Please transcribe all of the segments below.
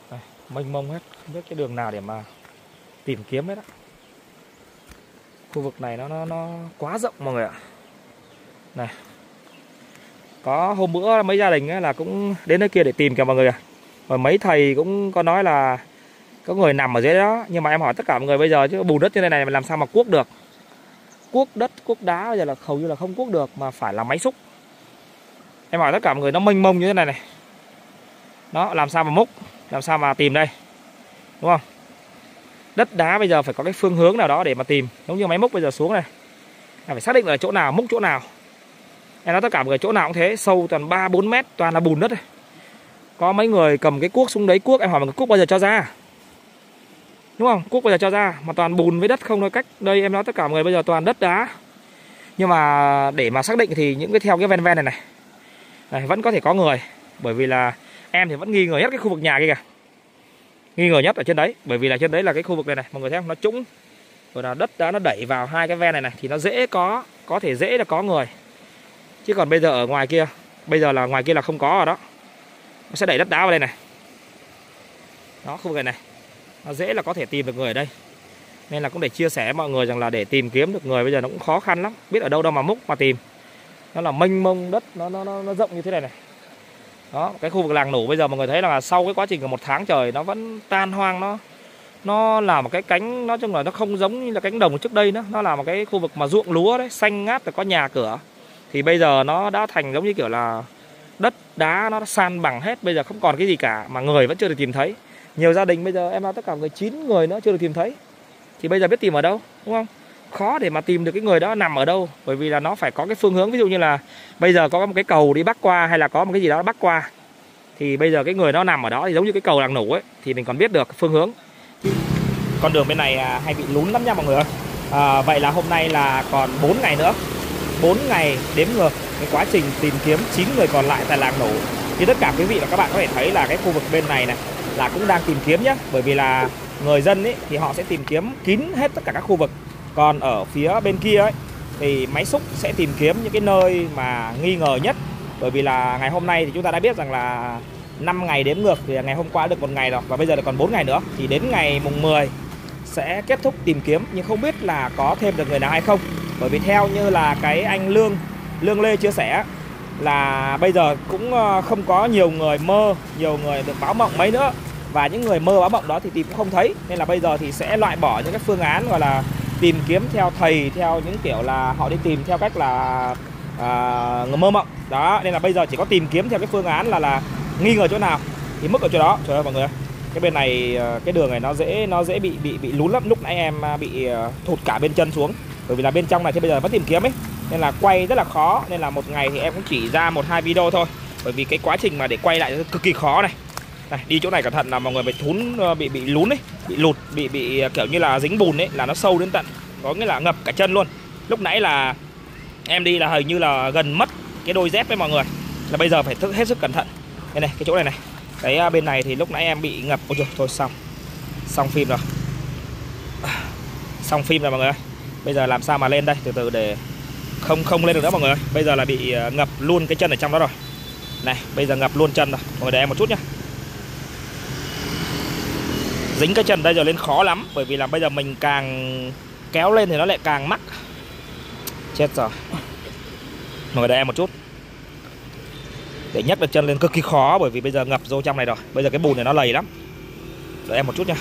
Đây, mênh mông hết, không biết cái đường nào để mà tìm kiếm hết á. Khu vực này nó quá rộng mọi người ạ. Này, có hôm bữa mấy gia đình ấy là cũng đến nơi kia để tìm kìa mọi người ạ. Và mấy thầy cũng có nói là có người nằm ở dưới đó, nhưng mà em hỏi tất cả mọi người bây giờ chứ bùn đất như thế này mà làm sao mà cuốc được. Cuốc đất, cuốc đá bây giờ là hầu như là không cuốc được, mà phải là máy xúc. Em hỏi tất cả mọi người, nó mênh mông như thế này này. Đó, làm sao mà múc, làm sao mà tìm đây, đúng không? Đất đá bây giờ phải có cái phương hướng nào đó để mà tìm. Giống như máy múc bây giờ xuống này, phải xác định là chỗ nào, múc chỗ nào. Em nói tất cả mọi người chỗ nào cũng thế, sâu toàn 3-4 mét, toàn là bùn đất này. Có mấy người cầm cái cuốc xuống đấy cuốc, em hỏi mọi người cuốc bao giờ cho ra, đúng không? Cuốc bao giờ cho ra, mà toàn bùn với đất không thôi. Cách đây em nói tất cả mọi người bây giờ toàn đất đá. Nhưng mà để mà xác định thì những cái theo cái ven ven này này vẫn có thể có người. Bởi vì là em thì vẫn nghi ngờ nhất cái khu vực nhà kia kìa. Nghi ngờ nhất ở trên đấy, bởi vì là trên đấy là cái khu vực này này, mọi người thấy không? Nó trũng, rồi là đất đá nó đẩy vào hai cái ven này này thì nó dễ có thể dễ là có người. Chứ còn bây giờ ở ngoài kia, bây giờ là ngoài kia là không có rồi đó. Nó sẽ đẩy đất đá vào đây này. Đó, khu vực này này, nó dễ là có thể tìm được người ở đây. Nên là cũng để chia sẻ với mọi người rằng là để tìm kiếm được người bây giờ nó cũng khó khăn lắm. Biết ở đâu đâu mà múc mà tìm. Nó là mênh mông đất, nó rộng như thế này này. Đó, cái khu vực làng Nủ bây giờ mọi người thấy là sau cái quá trình của 1 tháng trời nó vẫn tan hoang, nó là một cái cánh, nói chung là nó không giống như là cánh đồng trước đây nữa. Nó là một cái khu vực mà ruộng lúa đấy, xanh ngát rồi có nhà cửa. Thì bây giờ nó đã thành giống như kiểu là đất đá nó san bằng hết, bây giờ không còn cái gì cả, mà người vẫn chưa được tìm thấy. Nhiều gia đình bây giờ em nói tất cả người 9 người nữa chưa được tìm thấy. Thì bây giờ biết tìm ở đâu, đúng không? Khó để mà tìm được cái người đó nằm ở đâu, bởi vì là nó phải có cái phương hướng. Ví dụ như là bây giờ có một cái cầu đi bắc qua, hay là có một cái gì đó bắc qua, thì bây giờ cái người nó nằm ở đó thì giống như cái cầu làng Nủ ấy, thì mình còn biết được phương hướng. Con đường bên này hay bị lún lắm nha mọi người ơi. Vậy là hôm nay là còn 4 ngày nữa, 4 ngày đếm ngược cái quá trình tìm kiếm 9 người còn lại tại làng Nủ. Thì tất cả quý vị và các bạn có thể thấy là cái khu vực bên này này là cũng đang tìm kiếm nhé. Bởi vì là người dân ấy thì họ sẽ tìm kiếm kín hết tất cả các khu vực. Còn ở phía bên kia ấy thì máy xúc sẽ tìm kiếm những cái nơi mà nghi ngờ nhất. Bởi vì là ngày hôm nay thì chúng ta đã biết rằng là 5 ngày đếm ngược, thì ngày hôm qua được 1 ngày rồi, và bây giờ là còn 4 ngày nữa. Thì đến ngày mùng 10 sẽ kết thúc tìm kiếm, nhưng không biết là có thêm được người nào hay không. Bởi vì theo như là cái anh Lương Lê chia sẻ là bây giờ cũng không có nhiều người được báo mộng mấy nữa. Và những người mơ báo mộng đó thì tìm cũng không thấy. Nên là bây giờ thì sẽ loại bỏ những cái phương án gọi là tìm kiếm theo thầy, theo những kiểu là họ đi tìm theo cách là người mơ mộng. Đó, nên là bây giờ chỉ có tìm kiếm theo cái phương án là nghi ngờ chỗ nào thì mức ở chỗ đó. Trời ơi mọi người, cái bên này cái đường này nó dễ bị lún lắm. Lúc nãy em bị thụt cả bên chân xuống, bởi vì là bên trong này thì bây giờ vẫn tìm kiếm ấy, nên là quay rất là khó. Nên là một ngày thì em cũng chỉ ra 1-2 video thôi, bởi vì cái quá trình mà để quay lại cực kỳ khó này. Này, đi chỗ này cẩn thận là mọi người bị lún ấy, bị lụt, bị kiểu như là dính bùn ấy, là nó sâu đến tận, có nghĩa là ngập cả chân luôn. Lúc nãy là em đi là hình như là gần mất cái đôi dép với mọi người, là bây giờ phải hết sức cẩn thận. Đây này, cái chỗ này này, cái bên này thì lúc nãy em bị ngập. Ôi trời, thôi xong phim rồi, xong phim rồi mọi người ơi. Bây giờ làm sao mà lên đây, từ từ để không lên được nữa mọi người ơi. Bây giờ là bị ngập luôn cái chân ở trong đó rồi. Này, bây giờ ngập luôn chân rồi. Mọi người đợi em một chút nhá. Dính cái chân đây giờ lên khó lắm, bởi vì là bây giờ mình càng kéo lên thì nó lại càng mắc. Chết rồi. Mọi người đợi em một chút. Để nhấc được chân lên cực kỳ khó, bởi vì bây giờ ngập vô trong này rồi. Bây giờ cái bùn này nó lầy lắm. Đợi em một chút nha.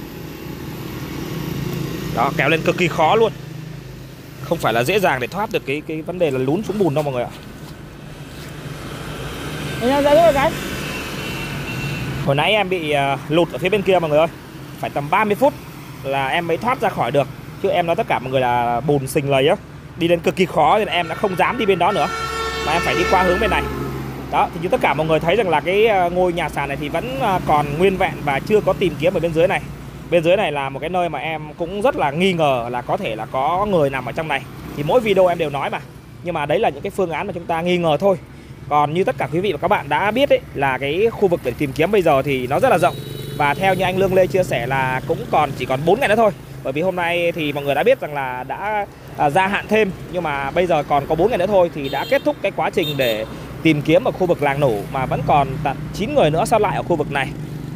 Đó, kéo lên cực kỳ khó luôn. Không phải là dễ dàng để thoát được cái vấn đề là lún xuống bùn đâu mọi người ạ. Hồi nãy em bị lụt ở phía bên kia mọi người ơi. Phải tầm 30 phút là em mới thoát ra khỏi được. Chứ em nói tất cả mọi người là bùn sình lầy á, đi lên cực kỳ khó, nên em đã không dám đi bên đó nữa, mà em phải đi qua hướng bên này. Đó, thì như tất cả mọi người thấy rằng là cái ngôi nhà sàn này thì vẫn còn nguyên vẹn và chưa có tìm kiếm ở bên dưới này. Bên dưới này là một cái nơi mà em cũng rất là nghi ngờ là có thể là có người nằm ở trong này. Thì mỗi video em đều nói mà. Nhưng mà đấy là những cái phương án mà chúng ta nghi ngờ thôi. Còn như tất cả quý vị và các bạn đã biết ấy, là cái khu vực để tìm kiếm bây giờ thì nó rất là rộng. Và theo như anh Lương Lê chia sẻ là cũng chỉ còn 4 ngày nữa thôi. Bởi vì hôm nay thì mọi người đã biết rằng là đã gia hạn thêm, nhưng mà bây giờ còn có 4 ngày nữa thôi thì đã kết thúc cái quá trình để tìm kiếm ở khu vực làng Nủ, mà vẫn còn tận 9 người nữa sót lại ở khu vực này.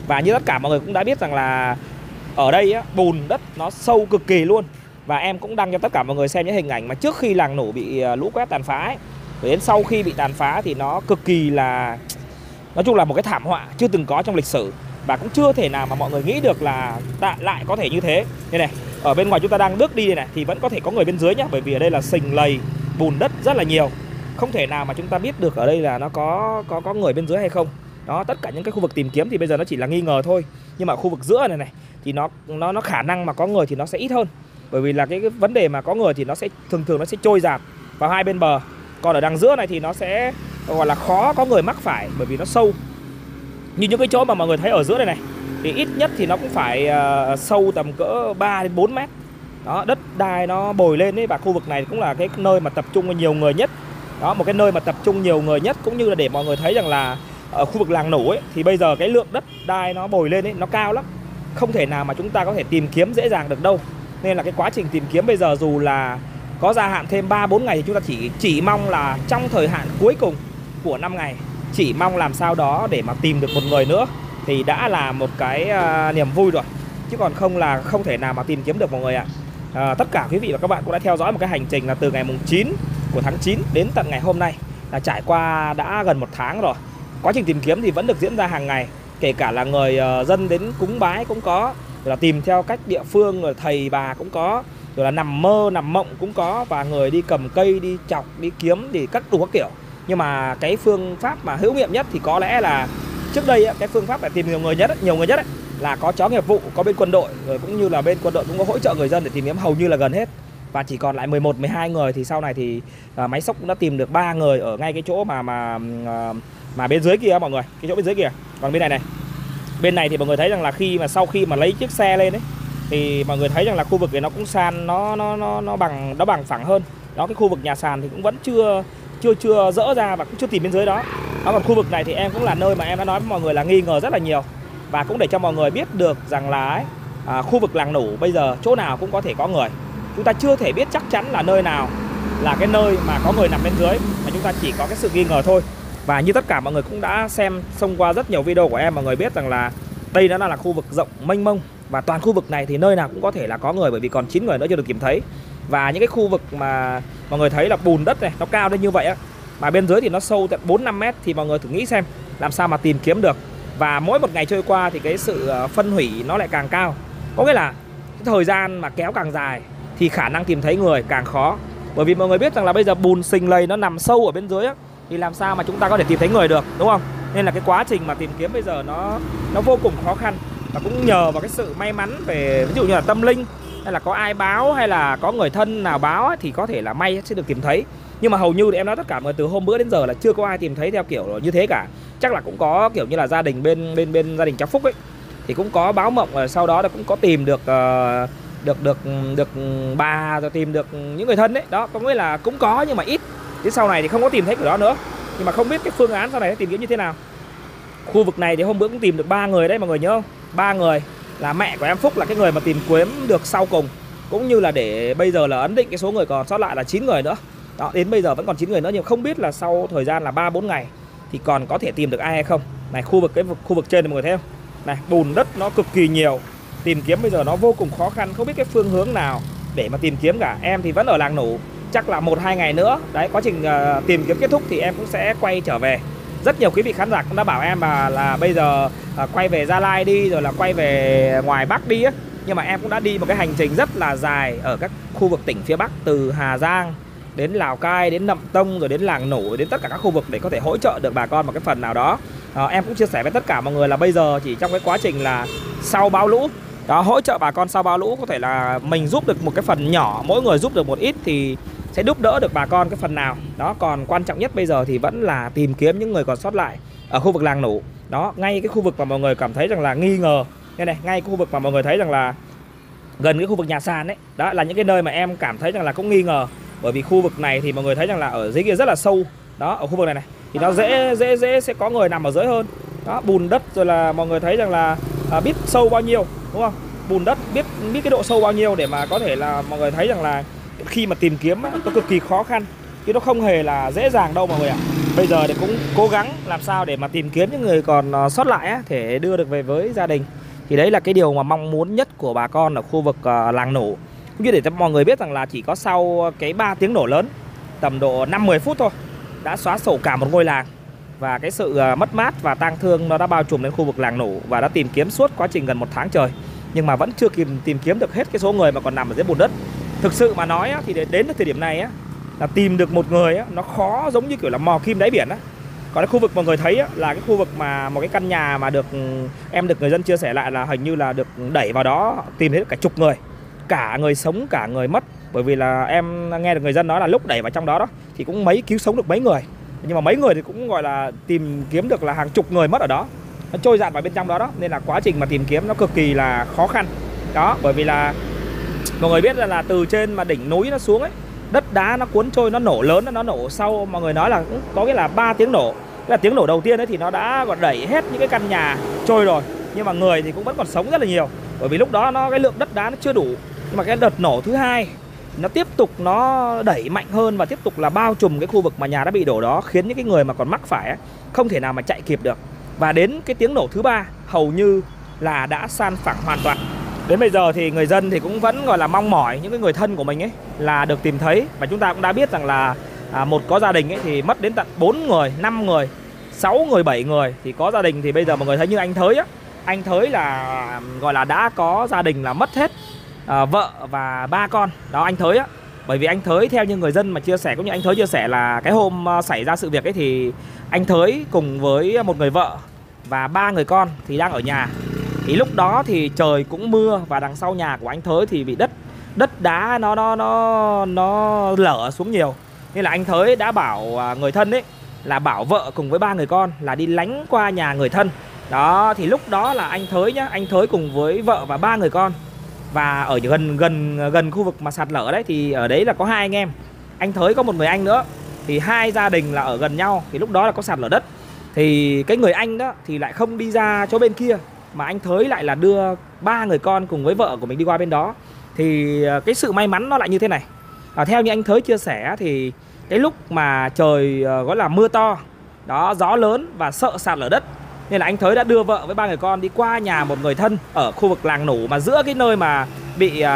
Và như tất cả mọi người cũng đã biết rằng là ở đây á, bùn đất nó sâu cực kỳ luôn. Và em cũng đăng cho tất cả mọi người xem những hình ảnh mà trước khi làng Nủ bị lũ quét tàn phá ấy. Đến sau khi bị tàn phá thì nó cực kỳ là, nói chung là một cái thảm họa chưa từng có trong lịch sử. Và cũng chưa thể nào mà mọi người nghĩ được là lại có thể như thế. Đây này, ở bên ngoài chúng ta đang bước đi đây này thì vẫn có thể có người bên dưới nhá. Bởi vì ở đây là sình lầy, bùn đất rất là nhiều. Không thể nào mà chúng ta biết được ở đây là nó có người bên dưới hay không. Đó, tất cả những cái khu vực tìm kiếm thì bây giờ nó chỉ là nghi ngờ thôi. Nhưng mà khu vực giữa này này thì nó khả năng mà có người thì nó sẽ ít hơn. Bởi vì là cái vấn đề mà có người thì nó sẽ thường nó sẽ trôi dạt vào hai bên bờ. Còn ở đằng giữa này thì nó sẽ gọi là khó có người mắc phải, bởi vì nó sâu. Như những cái chỗ mà mọi người thấy ở giữa này này thì ít nhất thì nó cũng phải sâu tầm cỡ 3 đến 4 mét. Đó, đất đai nó bồi lên ấy. Và khu vực này cũng là cái nơi mà tập trung nhiều người nhất. Đó, một cái nơi mà tập trung nhiều người nhất, cũng như là để mọi người thấy rằng là ở khu vực làng Nủ ấy thì bây giờ cái lượng đất đai nó bồi lên ấy nó cao lắm. Không thể nào mà chúng ta có thể tìm kiếm dễ dàng được đâu. Nên là cái quá trình tìm kiếm bây giờ dù là có gia hạn thêm 3-4 ngày thì chúng ta chỉ mong là trong thời hạn cuối cùng của 5 ngày, chỉ mong làm sao đó để mà tìm được một người nữa thì đã là một cái niềm vui rồi. Chứ còn không là không thể nào mà tìm kiếm được mọi người ạ. Tất cả quý vị và các bạn cũng đã theo dõi một cái hành trình là từ ngày mùng 9 của tháng 9 đến tận ngày hôm nay, là trải qua đã gần 1 tháng rồi. Quá trình tìm kiếm thì vẫn được diễn ra hàng ngày. Kể cả là người dân đến cúng bái cũng có, rồi là tìm theo cách địa phương, rồi thầy bà cũng có, rồi là nằm mơ nằm mộng cũng có, và người đi cầm cây, đi chọc, đi kiếm, thì các đủ các kiểu. Nhưng mà cái phương pháp mà hữu nghiệm nhất thì có lẽ là trước đây cái phương pháp để tìm nhiều người nhất ấy, là có chó nghiệp vụ, có bên quân đội, rồi cũng như là bên quân đội cũng có hỗ trợ người dân để tìm kiếm hầu như là gần hết. Và chỉ còn lại 11-12 người thì sau này thì máy xúc cũng đã tìm được 3 người ở ngay cái chỗ mà bên dưới kia mọi người, cái chỗ bên dưới kia. Còn bên này này, bên này thì mọi người thấy rằng là sau khi mà lấy chiếc xe lên ấy thì mọi người thấy rằng là khu vực này nó cũng san, nó bằng phẳng hơn. Đó, cái khu vực nhà sàn thì cũng vẫn chưa dỡ ra và cũng chưa tìm bên dưới đó. Còn khu vực này thì em cũng là nơi mà em đã nói với mọi người là nghi ngờ rất là nhiều. Và cũng để cho mọi người biết được rằng là khu vực làng Nủ bây giờ chỗ nào cũng có thể có người. Chúng ta chưa thể biết chắc chắn là nơi nào là cái nơi mà có người nằm bên dưới, mà chúng ta chỉ có cái sự nghi ngờ thôi. Và như tất cả mọi người cũng đã xem xông qua rất nhiều video của em, mọi người biết rằng là đây nó là khu vực rộng mênh mông. Và toàn khu vực này thì nơi nào cũng có thể là có người, bởi vì còn 9 người nữa chưa được tìm thấy. Và những cái khu vực mà mọi người thấy là bùn đất này nó cao đến như vậy á, mà bên dưới thì nó sâu tận 4-5 mét, thì mọi người thử nghĩ xem làm sao mà tìm kiếm được. Và mỗi một ngày trôi qua thì cái sự phân hủy nó lại càng cao. Có nghĩa là cái thời gian mà kéo càng dài thì khả năng tìm thấy người càng khó. Bởi vì mọi người biết rằng là bây giờ bùn sình lầy nó nằm sâu ở bên dưới á, thì làm sao mà chúng ta có thể tìm thấy người được, đúng không? Nên là cái quá trình mà tìm kiếm bây giờ nó vô cùng khó khăn. Và cũng nhờ vào cái sự may mắn về ví dụ như là tâm linh, hay là có ai báo, hay là có người thân nào báo ấy, thì có thể là may sẽ được tìm thấy. Nhưng mà hầu như thì em nói tất cả mọi người từ hôm bữa đến giờ là chưa có ai tìm thấy theo kiểu như thế cả. Chắc là cũng có kiểu như là gia đình bên gia đình cháu Phúc ấy thì cũng có báo mộng, rồi sau đó là cũng có tìm được được bà, rồi tìm được những người thân đấy. Đó, có nghĩa là cũng có nhưng mà ít. Thế sau này thì không có tìm thấy của đó nữa. Nhưng mà không biết cái phương án sau này tìm kiếm như thế nào. Khu vực này thì hôm bữa cũng tìm được 3 người đấy mọi người nhớ không? 3 người là mẹ của em Phúc là cái người mà tìm kiếm được sau cùng, cũng như là để bây giờ là ấn định cái số người còn sót lại là 9 người nữa. Đó, đến bây giờ vẫn còn 9 người nữa, nhưng không biết là sau thời gian là 3-4 ngày thì còn có thể tìm được ai hay không. Này, khu vực trên này mọi người thấy không? Này, bùn đất nó cực kỳ nhiều. Tìm kiếm bây giờ nó vô cùng khó khăn, không biết cái phương hướng nào để mà tìm kiếm cả. Em thì vẫn ở làng Nủ, chắc là 1-2 ngày nữa đấy, quá trình tìm kiếm kết thúc thì em cũng sẽ quay trở về. Rất nhiều quý vị khán giả cũng đã bảo em là bây giờ quay về Gia Lai đi, rồi là quay về ngoài Bắc đi á. Nhưng mà em cũng đã đi một cái hành trình rất là dài ở các khu vực tỉnh phía Bắc, từ Hà Giang đến Lào Cai, đến Nậm Tông, rồi đến làng Nủ, đến tất cả các khu vực để có thể hỗ trợ được bà con một cái phần nào đó. Em cũng chia sẻ với tất cả mọi người là bây giờ chỉ trong cái quá trình là sau bão lũ đó, hỗ trợ bà con sau bão lũ, có thể là mình giúp được một cái phần nhỏ, mỗi người giúp được một ít thì sẽ giúp đỡ được bà con cái phần nào đó. Còn quan trọng nhất bây giờ thì vẫn là tìm kiếm những người còn sót lại ở khu vực làng Nủ. Đó, ngay cái khu vực mà mọi người cảm thấy rằng là nghi ngờ đây này, ngay khu vực mà mọi người thấy rằng là gần cái khu vực nhà sàn ấy, đó là những cái nơi mà em cảm thấy rằng là cũng nghi ngờ. Bởi vì khu vực này thì mọi người thấy rằng là ở dưới kia rất là sâu. Đó, ở khu vực này này thì nó dễ sẽ có người nằm ở dưới hơn. Đó, bùn đất, rồi là mọi người thấy rằng là biết sâu bao nhiêu, đúng không? Bùn đất biết cái độ sâu bao nhiêu để mà có thể là mọi người thấy rằng là khi mà tìm kiếm nó cực kỳ khó khăn, chứ nó không hề là dễ dàng đâu mọi người ạ. bây giờ thì cũng cố gắng làm sao để mà tìm kiếm những người còn sót lại á, để đưa được về với gia đình. Thì đấy là cái điều mà mong muốn nhất của bà con ở khu vực làng nổ. Cũng như để cho mọi người biết rằng là chỉ có sau cái 3 tiếng nổ lớn, tầm độ 5-10 phút thôi, đã xóa sổ cả một ngôi làng. Và cái sự mất mát và tang thương nó đã bao trùm đến khu vực làng nổ. Và đã tìm kiếm suốt quá trình gần 1 tháng trời, nhưng mà vẫn chưa tìm kiếm được hết cái số người mà còn nằm ở dưới bùn đất. Thực sự mà nói á, thì đến thời điểm này á, là tìm được một người á, nó khó giống như kiểu là mò kim đáy biển á. Còn cái khu vực mọi người thấy á, là cái khu vực mà một cái căn nhà mà được người dân chia sẻ lại là hình như là được đẩy vào đó, tìm thấy cả chục người, cả người sống cả người mất. Bởi vì là em nghe được người dân nói là lúc đẩy vào trong đó thì cũng cứu sống được mấy người, nhưng mà mấy người thì cũng gọi là tìm kiếm được là hàng chục người mất ở đó, nó trôi dạt vào bên trong đó. Nên là quá trình mà tìm kiếm nó cực kỳ là khó khăn đó. Bởi vì là mọi người biết là từ trên mà đỉnh núi nó xuống ấy, đất đá nó cuốn trôi, nó nổ lớn, nó nổ sau, mọi người nói là cũng có nghĩa là 3 tiếng nổ. Tức là tiếng nổ đầu tiên ấy thì nó đã còn đẩy hết những cái căn nhà trôi rồi, nhưng mà người thì cũng vẫn còn sống rất là nhiều. Bởi vì lúc đó cái lượng đất đá nó chưa đủ. Nhưng mà cái đợt nổ thứ hai nó tiếp tục nó đẩy mạnh hơn và tiếp tục là bao trùm cái khu vực mà nhà đã bị đổ đó, khiến những cái người mà còn mắc phải ấy, không thể nào mà chạy kịp được. Và đến cái tiếng nổ thứ ba hầu như là đã san phẳng hoàn toàn. Đến bây giờ thì người dân thì cũng vẫn gọi là mong mỏi những cái người thân của mình ấy là được tìm thấy. Và chúng ta cũng đã biết rằng là một có gia đình ấy thì mất đến tận 4 người, 5 người, 6 người, 7 người. Thì có gia đình thì bây giờ mọi người thấy như anh Thới á, anh Thới là gọi là đã có gia đình là mất hết vợ và 3 con. Đó, anh Thới á. Bởi vì anh Thới theo như người dân mà chia sẻ, cũng như anh Thới chia sẻ là cái hôm xảy ra sự việc ấy thì anh Thới cùng với một người vợ và 3 người con thì đang ở nhà. Thì lúc đó thì trời cũng mưa và đằng sau nhà của anh Thới thì bị đất đá nó lở xuống nhiều. Nên là anh Thới đã bảo người thân ấy là bảo vợ cùng với 3 người con là đi lánh qua nhà người thân. Đó, thì lúc đó là anh Thới nhá, anh Thới cùng với vợ và 3 người con. Và ở gần khu vực mà sạt lở đấy thì ở đấy là có 2 anh em. Anh Thới có một người anh nữa. Thì 2 gia đình là ở gần nhau. Thì lúc đó là có sạt lở đất. Thì cái người anh đó thì lại không đi ra chỗ bên kia, mà anh Thới lại là đưa 3 người con cùng với vợ của mình đi qua bên đó. Thì cái sự may mắn nó lại như thế này. Theo như anh Thới chia sẻ thì cái lúc mà trời gọi là mưa to đó, gió lớn và sợ sạt lở đất, nên là anh Thới đã đưa vợ với 3 người con đi qua nhà một người thân ở khu vực làng nổ, mà giữa cái nơi mà bị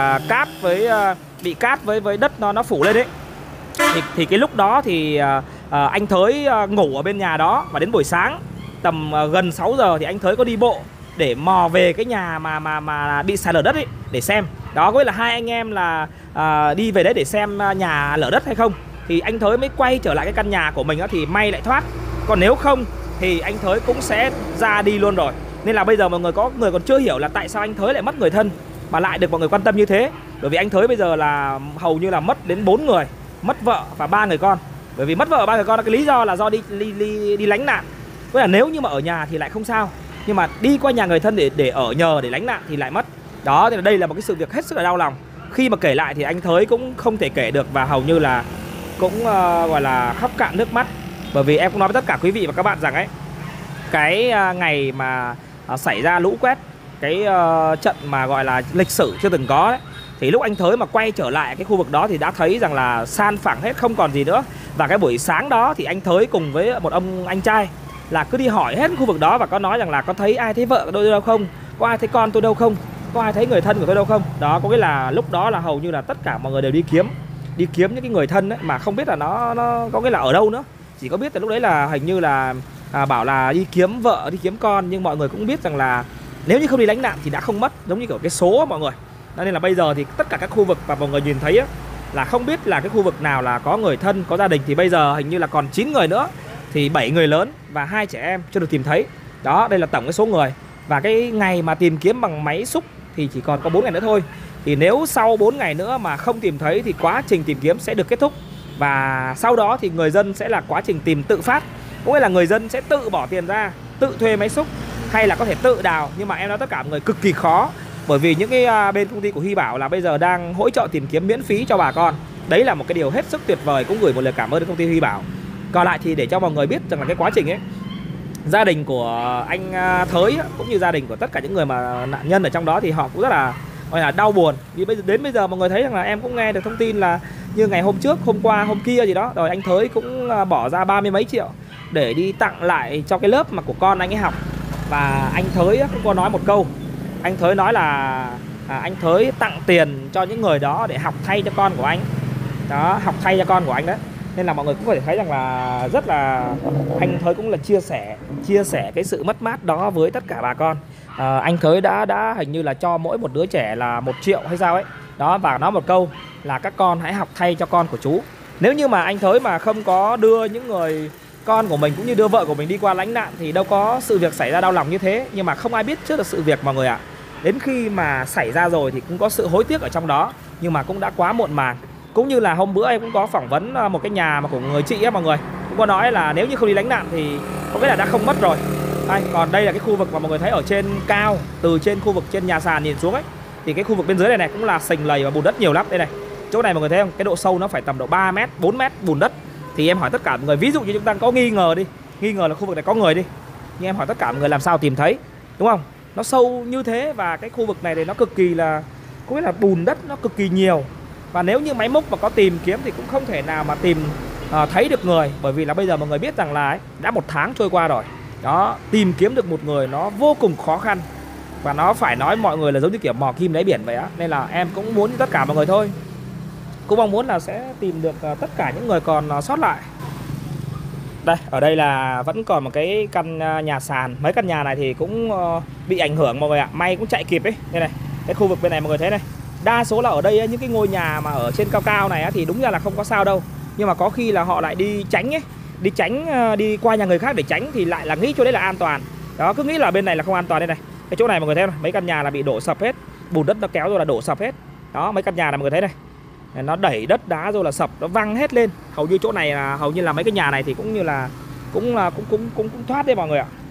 cát với đất nó phủ lên đấy. Thì cái lúc đó thì anh Thới ngủ ở bên nhà đó. Và đến buổi sáng tầm gần 6 giờ thì anh Thới có đi bộ để mò về cái nhà mà bị sạt lở đất ấy để xem. Đó, có nghĩa là 2 anh em là đi về đấy để xem nhà lở đất hay không. Thì anh Thới mới quay trở lại cái căn nhà của mình đó, thì may lại thoát. Còn nếu không thì anh Thới cũng sẽ ra đi luôn rồi. Nên là bây giờ mọi người có người còn chưa hiểu là tại sao anh Thới lại mất người thân mà lại được mọi người quan tâm như thế. Bởi vì anh Thới bây giờ là hầu như là mất đến 4 người, mất vợ và 3 người con. Bởi vì mất vợ và 3 người con là cái lý do là do đi lánh nạn. Tức là nếu như mà ở nhà thì lại không sao, nhưng mà đi qua nhà người thân để ở nhờ, để lánh nạn thì lại mất. Đó, thì đây là một cái sự việc hết sức là đau lòng. Khi mà kể lại thì anh Thới cũng không thể kể được, và hầu như là cũng gọi là khóc cạn nước mắt. Bởi vì em cũng nói với tất cả quý vị và các bạn rằng ấy, cái ngày mà xảy ra lũ quét, cái trận mà gọi là lịch sử chưa từng có ấy, thì lúc anh Thới mà quay trở lại cái khu vực đó thì đã thấy rằng là san phẳng hết, không còn gì nữa. Và cái buổi sáng đó thì anh Thới cùng với một ông anh trai là cứ đi hỏi hết khu vực đó, và có nói rằng là có thấy ai thấy vợ tôi đâu không, có ai thấy con tôi đâu không, có ai thấy người thân của tôi đâu không. Đó, có nghĩa là lúc đó là hầu như là tất cả mọi người đều đi kiếm những cái người thân ấy, mà không biết là nó có nghĩa là ở đâu nữa. Chỉ có biết là lúc đấy là hình như là bảo là đi kiếm vợ, đi kiếm con. Nhưng mọi người cũng biết rằng là nếu như không đi lánh nạn thì đã không mất, giống như kiểu cái số mọi người. Nên là bây giờ thì tất cả các khu vực mà mọi người nhìn thấy á, là không biết là cái khu vực nào là có người thân, có gia đình. Thì bây giờ hình như là còn 9 người nữa, thì 7 người lớn và 2 trẻ em chưa được tìm thấy. Đó, đây là tổng cái số người. Và cái ngày mà tìm kiếm bằng máy xúc thì chỉ còn có 4 ngày nữa thôi. Thì nếu sau 4 ngày nữa mà không tìm thấy thì quá trình tìm kiếm sẽ được kết thúc. Và sau đó thì người dân sẽ là quá trình tìm tự phát. Có nghĩa là người dân sẽ tự bỏ tiền ra, tự thuê máy xúc, hay là có thể tự đào. Nhưng mà em nói tất cả mọi người cực kỳ khó. Bởi vì những cái bên công ty của Huy Bảo là bây giờ đang hỗ trợ tìm kiếm miễn phí cho bà con. Đấy là một cái điều hết sức tuyệt vời. Cũng gửi một lời cảm ơn đến công ty Huy Bảo. Còn lại thì để cho mọi người biết rằng là cái quá trình ấy, gia đình của anh Thới cũng như gia đình của tất cả những người mà nạn nhân ở trong đó thì họ cũng rất là gọi là đau buồn. Vì đến bây giờ mọi người thấy rằng là em cũng nghe được thông tin là như ngày hôm trước, hôm qua, hôm kia gì đó, rồi anh Thới cũng bỏ ra 30 mấy triệu để đi tặng lại cho cái lớp mà của con anh ấy học. Và anh Thới cũng có nói một câu. Anh Thới nói là anh Thới tặng tiền cho những người đó để học thay cho con của anh. Đó, học thay cho con của anh đấy. Nên là mọi người cũng có thể thấy rằng là rất là anh Thới cũng là chia sẻ cái sự mất mát đó với tất cả bà con. Anh Thới đã hình như là cho mỗi một đứa trẻ là 1 triệu hay sao ấy. Đó, và nói một câu là các con hãy học thay cho con của chú. Nếu như mà anh Thới mà không có đưa những người con của mình cũng như đưa vợ của mình đi qua lánh nạn thì đâu có sự việc xảy ra đau lòng như thế. Nhưng mà không ai biết trước được sự việc mọi người ạ. Đến khi mà xảy ra rồi thì cũng có sự hối tiếc ở trong đó, nhưng mà cũng đã quá muộn màng. Cũng như là hôm bữa em cũng có phỏng vấn một cái nhà mà của người chị á mọi người, cũng có nói là nếu như không đi lánh nạn thì có nghĩa là đã không mất rồi. Còn đây là cái khu vực mà mọi người thấy ở trên cao, từ trên khu vực trên nhà sàn nhìn xuống ấy, thì cái khu vực bên dưới này này cũng là sình lầy và bùn đất nhiều lắm. Đây này, chỗ này mọi người thấy không, cái độ sâu nó phải tầm độ 3 mét, 4 mét bùn đất. Thì em hỏi tất cả mọi người, ví dụ như chúng ta có nghi ngờ đi, nghi ngờ là khu vực này có người đi, nhưng em hỏi tất cả mọi người làm sao tìm thấy, đúng không? Nó sâu như thế và cái khu vực này thì nó cực kỳ là, có nghĩa là bùn đất nó cực kỳ nhiều. Và nếu như máy múc mà có tìm kiếm thì cũng không thể nào mà tìm thấy được người. Bởi vì là bây giờ mọi người biết rằng là đã 1 tháng trôi qua rồi. Đó, tìm kiếm được một người nó vô cùng khó khăn. Và nó phải nói mọi người là giống như kiểu mò kim đáy biển vậy á. Nên là em cũng muốn tất cả mọi người thôi, cũng mong muốn là sẽ tìm được tất cả những người còn sót lại. Đây, ở đây là vẫn còn một cái căn nhà sàn. Mấy căn nhà này thì cũng bị ảnh hưởng mọi người ạ. May cũng chạy kịp ấy. Đây này, cái khu vực bên này mọi người thấy này, đa số là ở đây những cái ngôi nhà mà ở trên cao cao này thì đúng ra là không có sao đâu. Nhưng mà có khi là họ lại đi tránh ấy, đi qua nhà người khác để tránh thì lại là nghĩ chỗ đấy là an toàn. Đó, cứ nghĩ là bên này là không an toàn. Đây này, cái chỗ này mọi người thấy này, mấy căn nhà là bị đổ sập hết, bùn đất nó kéo rồi là đổ sập hết. Đó, mấy căn nhà này mọi người thấy này, nó đẩy đất đá rồi là sập, nó văng hết lên. Hầu như chỗ này là hầu như là mấy cái nhà này thì cũng như là cũng thoát đấy mọi người ạ.